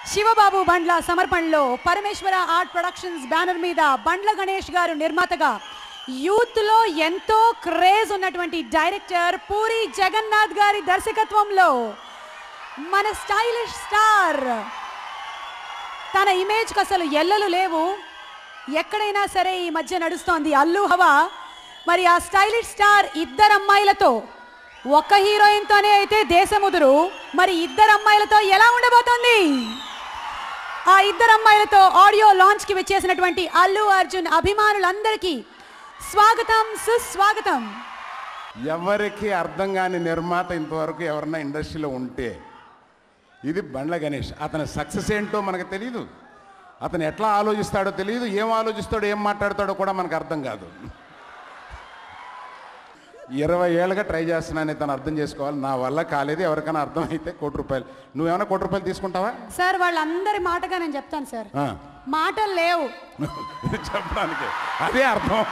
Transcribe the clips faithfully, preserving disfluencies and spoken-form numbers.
శివబాబు బండ్ల సమర్పణలో పరమేశ్వర art productions banner మీద బండ్ల గణేష్ గారు నిర్మాతగా యూత్ లో ఎంతో క్రేజ్ ఉన్నటువంటి డైరెక్టర్ పూరి జగన్నాథ్ గారి దర్శకత్వంలో మన స్టైలిష్ స్టార్, తన ఇమేజ్ కి అసలు ఎల్లలు లేవు, ఎక్కడైనా సరే ఈ మధ్య నడుస్తోంది అల్లు హవా. మరి ఆ స్టైలిష్ స్టార్ ఇద్దరు అమ్మాయిలతో, ఒక్క హీరోయిన్ తోనే అయితే దేశముదురు, మరి ఇద్దరు అమ్మాయిలతో ఎలా ఉండబోతోంది? ఆ ఇద్దరు అమ్మాయిలతో ఆడియో లాంచ్ కి వచ్చేసినటువంటి అల్లు అర్జున్ అభిమానులందరికీ స్వాగతం, సుస్వాగతం. ఎవరికి అర్థం కాని నిర్మాత ఇంతవరకు ఎవరన్నా ఇండస్ట్రీలో ఉంటే ఇది బండ్ల గణేష్. అతని సక్సెస్ ఏంటో మనకు తెలియదు, అతను ఎట్లా ఆలోచిస్తాడో తెలియదు, ఏం ఆలోచిస్తాడో ఏం మాట్లాడతాడో కూడా మనకు అర్థం కాదు. ఇరవై ఏళ్ళుగా ట్రై చేస్తున్నానని తను అర్థం చేసుకోవాలి. నా వల్ల కాలేదు, ఎవరికైనా అర్థం అయితే కోటి రూపాయలు. నువ్వేమైనా కోటి రూపాయలు తీసుకుంటావా? సార్ వాళ్ళందరి మాటగా నేను చెప్తాను సార్, మాటలు లేవు చెప్పడానికి, అదే అర్థం.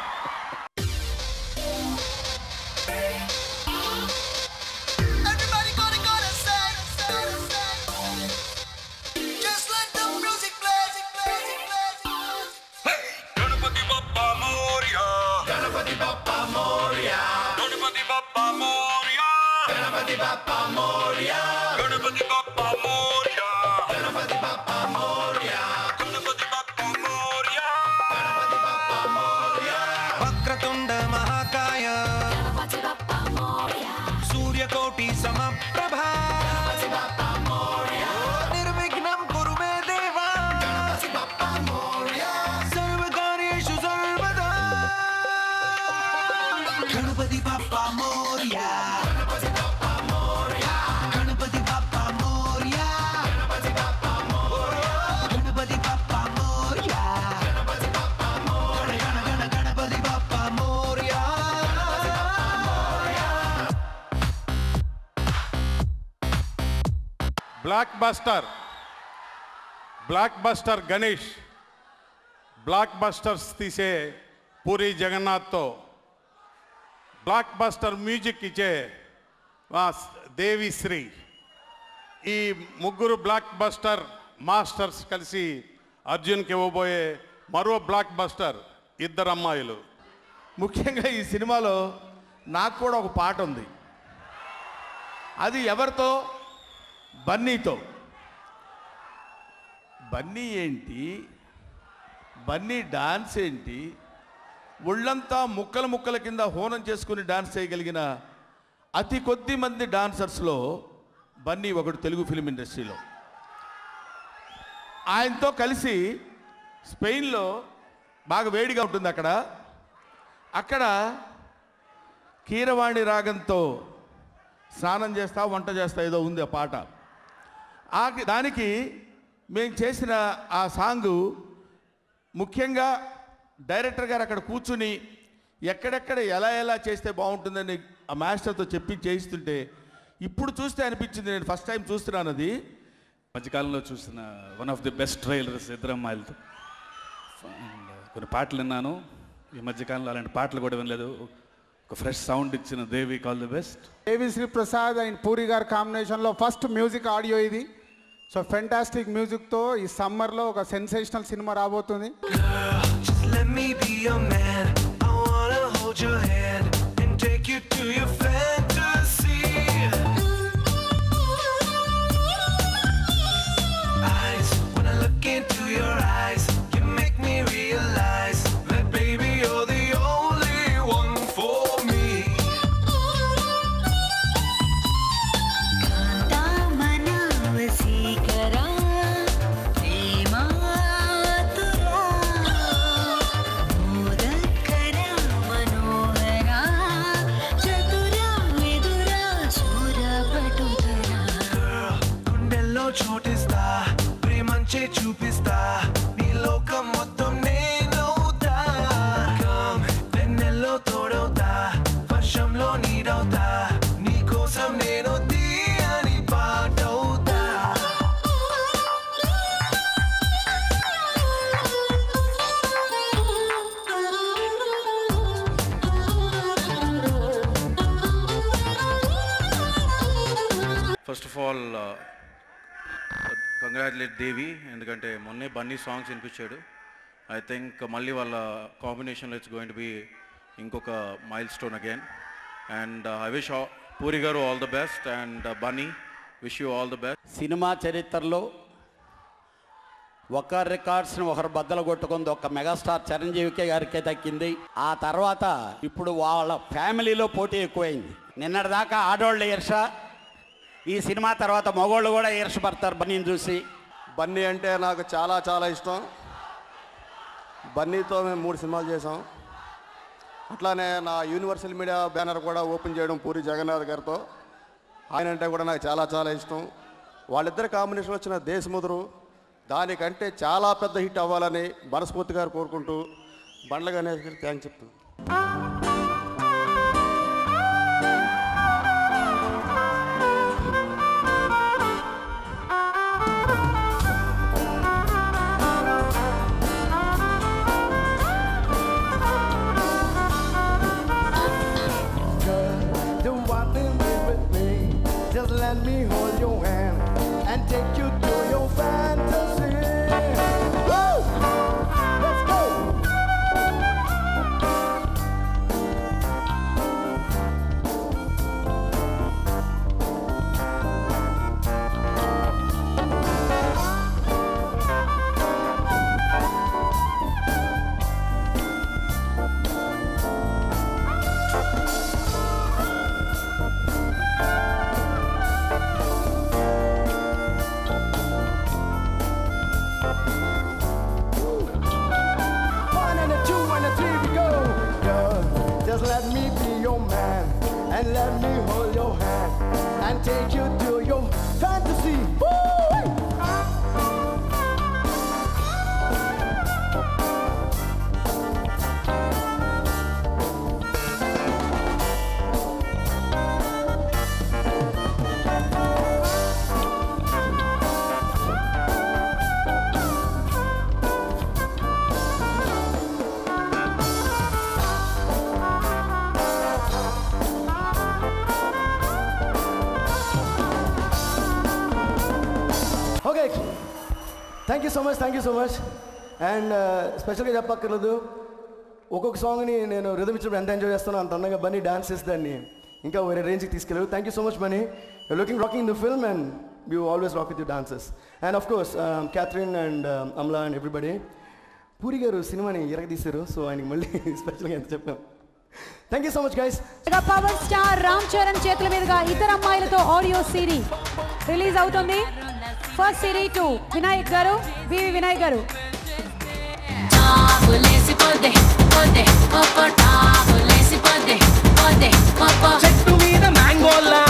Blockbuster blockbuster Ganesh, blockbusters తీసే పూరి జగన్నాథ్తో బ్లాక్ బస్టర్ మ్యూజిక్ ఇచ్చే దేవిశ్రీ, ఈ ముగ్గురు బ్లాక్ బస్టర్ మాస్టర్స్ కలిసి అర్జున్కి ఇవ్వబోయే మరో బ్లాక్ బస్టర్ ఇద్దరు అమ్మాయిలు. ముఖ్యంగా ఈ సినిమాలో నాకు కూడా ఒక పాట ఉంది. అది ఎవరితో? బన్నీతో. బన్నీ ఏంటి, బన్నీ డాన్స్ ఏంటి, ఒళ్ళంతా ముక్కల ముక్కల కింద హోనం చేసుకుని డాన్స్ చేయగలిగిన అతి కొద్ది మంది డాన్సర్స్లో బన్నీ ఒకడు తెలుగు ఫిల్మ్ ఇండస్ట్రీలో. ఆయనతో కలిసి స్పెయిన్లో బాగా వేడిగా ఉంటుంది అక్కడ, అక్కడ కీరవాణి రాగంతో స్నానం చేస్తా వంట చేస్తా ఏదో ఉంది ఆ పాట. ఆ దానికి మేము చేసిన ఆ సాంగు ముఖ్యంగా డైరెక్టర్ గారు అక్కడ కూర్చుని ఎక్కడెక్కడ ఎలా ఎలా చేస్తే బాగుంటుందని ఆ మాస్టర్తో చెప్పి చేయిస్తుంటే ఇప్పుడు చూస్తే అనిపించింది, నేను ఫస్ట్ టైం చూస్తున్నాను అది. మధ్యకాలంలో చూసిన one of the best trailers ఇద్దరమ్మాయిలతో. కొన్ని పాటలు విన్నాను, ఈ మధ్యకాలంలో అలాంటి పాటలు కూడా వినలేదు. ఒక ఫ్రెష్ సౌండ్ ఇచ్చిన Devi, all the best. Devi Sri Prasad and Puri గారి కాంబినేషన్లో ఫస్ట్ మ్యూజిక్ ఆడియో ఇది. సో ఫెంటాస్టిక్ మ్యూజిక్తో ఈ సమ్మర్లో ఒక సెన్సేషనల్ సినిమా రాబోతుంది. చోటిస్తా ప్రేమంచే చూపిస్తా నీ లోకం మొత్తం నేనవుతా. వెన్నెల్లో తోడవుతా, వర్షంలో నీడవుతా, నీ కోసం నేను తీయని పాటవుతా. First of all congratulate Devi, ఎందుకంటే మొన్నే బన్నీ సాంగ్స్ వినిపించాడు. ఐ థింక్ మళ్ళీ వాళ్ళ కాంబినేషన్లో ఇట్స్ గోయింగ్ టు బి ఇంకొక milestone again. And I wish Puri గారు all the best and Bunny wish you all the best. సినిమా చరిత్రలో ఒక రికార్డ్స్ని ఒకరు బద్దలు కొట్టుకుంది ఒక మెగాస్టార్ చిరంజీవికే గారికే దక్కింది. ఆ తర్వాత ఇప్పుడు వాళ్ళ ఫ్యామిలీలో పోటీ ఎక్కువైంది. నిన్నటిదాకా ఆడోళ్ళ ఈర్ష, ఈ సినిమా తర్వాత మగోళ్ళు కూడా ఈర్షపడతారు బన్నీని చూసి. బన్నీ అంటే నాకు చాలా చాలా ఇష్టం. బన్నీతో మేము మూడు సినిమాలు చేసాం. అట్లానే నా యూనివర్సల్ మీడియా బ్యానర్ కూడా ఓపెన్ చేయడం పూరి జగన్నాథ్ గారితో. ఆయన అంటే కూడా నాకు చాలా చాలా ఇష్టం. వాళ్ళిద్దరి కాంబినేషన్ వచ్చిన దేశముదురు దానికంటే చాలా పెద్ద హిట్ అవ్వాలని మనస్ఫూర్తిగా కోరుకుంటూ బండ్ల గణేష్ గారికి థ్యాంక్స్ చెప్తాను. Let me hold your hand and take you to your fantasy. Woo! Let's go! Let me be your man and let me hold your hand and take you to your fantasy. Woo! Thank you so much thank you so much and స్పెషల్గా చెప్పక్కర్లేదు, ఒక్కొక్క సాంగ్ని నేను rhythm ఇచ్చినప్పుడు ఎంత enjoy చేస్తానో అంత అందంగా బన్నీ డాన్స్ చేసి దాన్ని ఇంకా వేరే రేంజ్కి తీసుకెళ్ళారు. Thank you so much Bunny, you looking rocking in the film and you always rock with you dances. And of course Catherine and Amala and everybody. Puri గారు సినిమాని ఇరగదీశారు, సో ఆయనకి మళ్ళీ స్పెషల్గా ఎంత చెప్పాం. Thank you so much guys. Power star Ram Charan చేతుల మీదుగా ఇద్దరు అమ్మాయిలతో ఆడియో సిరీ రిలీజ్ అవుతుంది. ఫస్ట్ సిరీ టు వినాయక్ గారు, వివి వినాయక్ గారు. చెట్టు మీద మ్యాంగోలా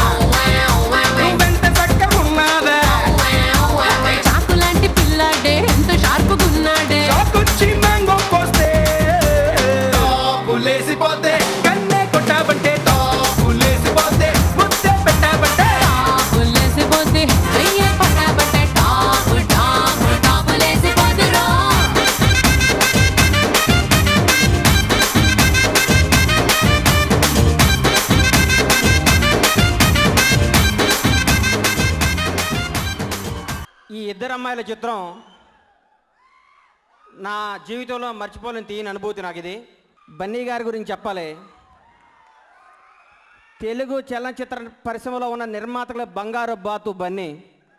చాకు లాంటి పిల్లాడే ఎంత షార్ప్ గున్నాడే చాకొచ్చి మ్యాంగో కోస్తే టాపులేసిపోతే కన్నే కొట్టాబంటే టాపులేసిపోతే ముద్దే పెట్టాబంటే టాపులేసిపోతే వెయ్యే పట్టాబంటే టాపు టాపు టాపులేసిపోతే రా. ఈ ఇద్దరు అమ్మాయిల చిత్రం నా జీవితంలో మర్చిపోలేని తీయని అనుభూతి నాకు. ఇది బన్నీ గారి గురించి చెప్పాలి. తెలుగు చలనచిత్ర పరిశ్రమలో ఉన్న నిర్మాతల బంగారు బాతు బన్నీ.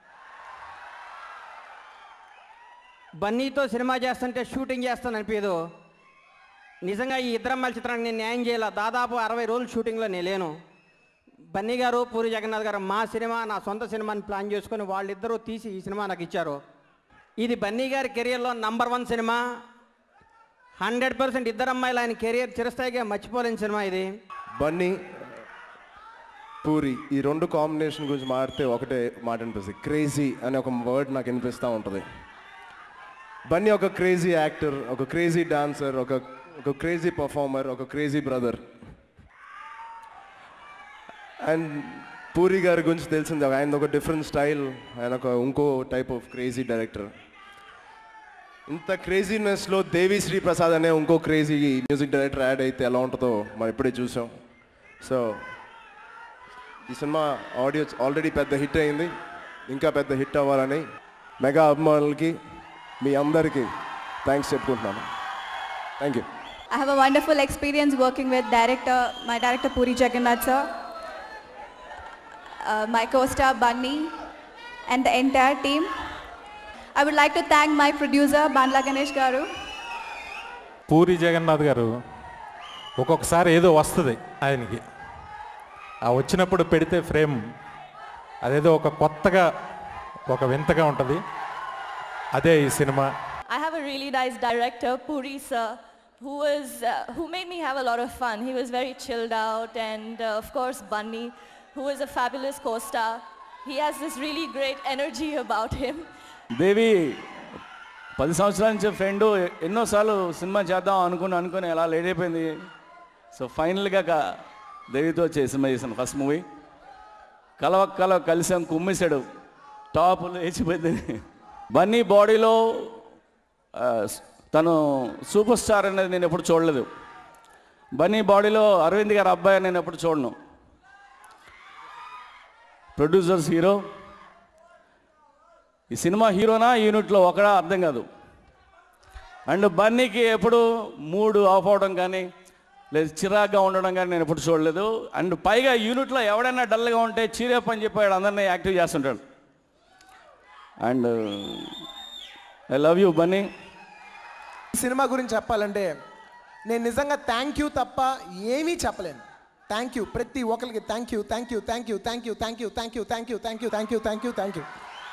బన్నీతో సినిమా చేస్తుంటే షూటింగ్ చేస్తాను అనిపించదు. నిజంగా ఈ ఇద్దరు అమ్మాయిల చిత్రాన్ని నేను న్యాయం చేయాల. దాదాపు అరవై రోజులు షూటింగ్లో నేను లేను. బన్నీ గారు, పూరి జగన్నాథ్ గారు మా సినిమా నా సొంత సినిమాని ప్లాన్ చేసుకొని వాళ్ళిద్దరూ తీసి ఈ సినిమా నాకు ఇచ్చారు. ఇది బన్నీ గారి కెరియర్లో నంబర్ వన్ సినిమా. హండ్రెడ్ పర్సెంట్ ఇద్దరు అమ్మాయిలు ఆయన కెరియర్ చిరస్థాయిగా మర్చిపోలేని సినిమా ఇది. బన్నీ పూరి ఈ రెండు కాంబినేషన్ గురించి మాడితే ఒకటే మాట అనిపిస్తుంది, క్రేజీ అనే ఒక వర్డ్ నాకు వినిపిస్తూ ఉంటుంది. బన్నీ ఒక క్రేజీ యాక్టర్, ఒక క్రేజీ డాన్సర్, ఒక ఒక క్రేజీ పర్ఫార్మర్, ఒక క్రేజీ బ్రదర్. అండ్ పూరి గారి గురించి తెలిసింది, ఆయన ఒక డిఫరెంట్ స్టైల్, ఆయన ఒక ఇంకో టైప్ ఆఫ్ క్రేజీ డైరెక్టర్. ఇంత క్రేజీనెస్లో దేవి శ్రీ ప్రసాద్ అనే ఇంకో క్రేజీ మ్యూజిక్ డైరెక్టర్ యాడ్ అయితే ఎలా ఉంటుందో మనం ఇప్పుడే చూసాం. సో ఈ సినిమా ఆడియో ఆల్రెడీ పెద్ద హిట్ అయింది, ఇంకా పెద్ద హిట్ అవ్వాలని మెగా అభిమానులకి మీ అందరికీ థ్యాంక్స్ చెప్పుకుంటున్నాను. Thank you. I have a wonderful experience working with director, my director Puri Jagannadh sir, uh, my co-star Bunny and the entire team. I would like to thank my producer Bandla Ganesh garu. Puri Jagannath గారు ఒక్కొక్కసారి ఏదో వస్తుంది ఆయనకి, ఆ వచ్చినప్పుడు పెడితే frame అదేదో ఒక కొత్తగా ఒక వింతగా ఉంటుంది. అదే ఈ సినిమా. I have a really nice director, Puri sir, who was uh, who made me have a lot of fun. He was very chilled out, and uh, of course Bunny, who is a fabulous co-star. He has this really great energy about him. Devi పది సంవత్సరాల నుంచి friend, ఎన్నోసార్లు cinema చేద్దాం అనుకుని అనుకుని అలా late అయిపోయింది. So ఫైనల్గా దేవితో వచ్చే సినిమా చేశాను, ఫస్ట్ మూవీ. కలవ కలవ కలిసాం, కుమ్మేశాడు, టాప్ లేచిపోయింది. బన్నీ బాడీలో తను సూపర్ స్టార్ అనేది నేను ఎప్పుడు చూడలేదు. బన్నీ బాడీలో అరవింద్ గారు అబ్బాయి నేను ఎప్పుడు చూడను. ప్రొడ్యూసర్స్ హీరో, ఈ సినిమా హీరోనా యూనిట్లో ఒకడా అర్థం కాదు. అండ్ బన్నీకి ఎప్పుడు మూడు ఆఫ్ అవడం కానీ లేదు చిరాగ్గా ఉండడం కానీ నేను ఎప్పుడు చూడలేదు. అండ్ పైగా యూనిట్లో ఎవడైనా డల్గా ఉంటే చీరేప్ అని చెప్పాడు, అందరినీ యాక్టివ్ చేస్తుంటాడు. And I love you Bunny. సినిమా గురించి చెప్పాలంటే నేను నిజంగా థ్యాంక్ యూ తప్ప ఏమీ చెప్పలేను. థ్యాంక్ యూ ప్రతి ఒక్కరికి, thank you thank you thank you thank you thank you thank you thank you thank you thank you thank you thank you.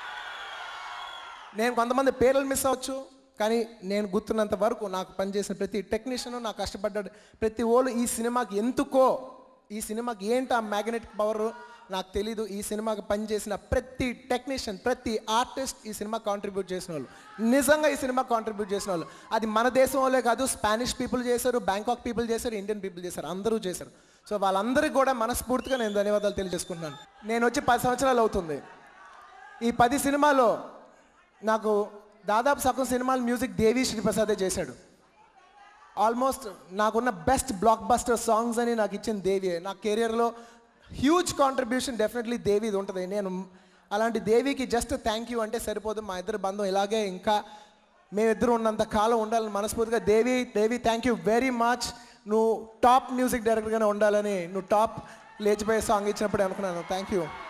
నేను కొంతమంది పేర్లు మిస్ అవ్వచ్చు, కానీ నేను గుర్తున్నంత వరకు నాకు పనిచేసిన ప్రతి టెక్నీషియను, నాకు కష్టపడ్డ ప్రతి ఓళ్ళు ఈ సినిమాకి ఎందుకో, ఈ సినిమాకి ఏంటి ఆ మ్యాగ్నెటిక్ పవర్ నాకు తెలీదు. ఈ సినిమాకి పనిచేసిన ప్రతి టెక్నీషియన్, ప్రతి ఆర్టిస్ట్ ఈ సినిమా కాంట్రిబ్యూట్ చేసిన వాళ్ళు, నిజంగా ఈ సినిమా కాంట్రిబ్యూట్ చేసిన వాళ్ళు. అది మన దేశం వాళ్ళే కాదు, స్పానిష్ పీపుల్ చేశారు, బ్యాంకాక్ పీపుల్ చేశారు, ఇండియన్ పీపుల్ చేశారు, అందరూ చేశారు. సో వాళ్ళందరికీ కూడా మనస్ఫూర్తిగా నేను ధన్యవాదాలు తెలియజేసుకుంటున్నాను. నేను వచ్చి పది సంవత్సరాలు అవుతుంది. ఈ పది సినిమాలో నాకు దాదాపు సగం సినిమాలు మ్యూజిక్ దేవి శ్రీప్రసాదే చేశాడు. ఆల్మోస్ట్ నాకున్న బెస్ట్ బ్లాక్ బస్టర్ సాంగ్స్ అని నాకు ఇచ్చిన దేవియే. నా కెరియర్లో హ్యూజ్ కాంట్రిబ్యూషన్ డెఫినెట్లీ దేవిది ఉంటుంది. నేను అలాంటి దేవికి జస్ట్ థ్యాంక్ యూ అంటే సరిపోదు. మా ఇద్దరు బంధం ఇలాగే ఇంకా మేమిద్దరు ఉన్నంత కాలం ఉండాలని మనస్ఫూర్తిగా Devi Devi thank you very much. నువ్వు టాప్ మ్యూజిక్ డైరెక్టర్గానే ఉండాలని, నువ్వు టాప్ లేచిపోయే సాంగ్ ఇచ్చినప్పుడే అనుకున్నాను. Thank you.